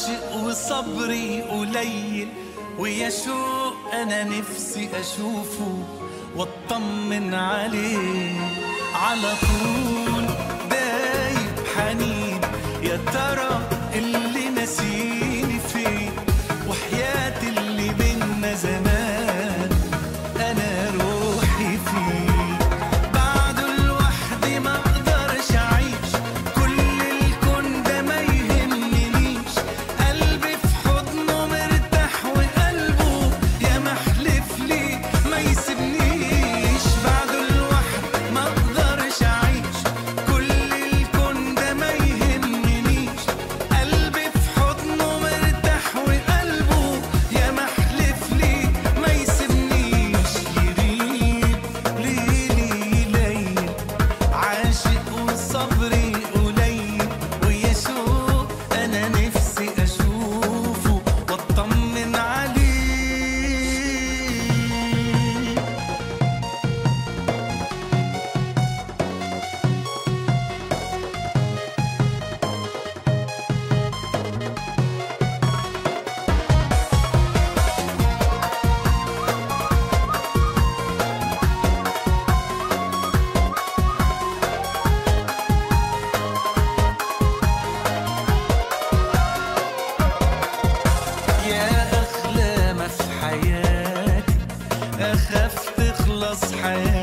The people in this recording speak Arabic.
عاشق وصبري قليل، ويا شوق أنا نفسي أشوفه واطمن عليه. على طول دايب حنين، يا ترى اللي نسيني فين؟ وحياة اللي بينا زمان أنا روحي فيه. بعده لوحدي ما أقدرش أعيش، كل الكون ده ما يهمنيش. قلبي في حضنه مرتاح وقلبه يا محلف لي ما يسيبنيش. بعده لوحدي ما أقدرش أعيش، كل الكون ده ما يهمنيش. قلبي في حضنه مرتاح وقلبه يا محلف لي ما يسيبنيش. يغيب ليلي ليل، عاشق وصبري قليل، ويا شوق أنا نفسي أشوفه واطمن عليه. يا أغلى ما في حياتي، أخاف تخلص حياتي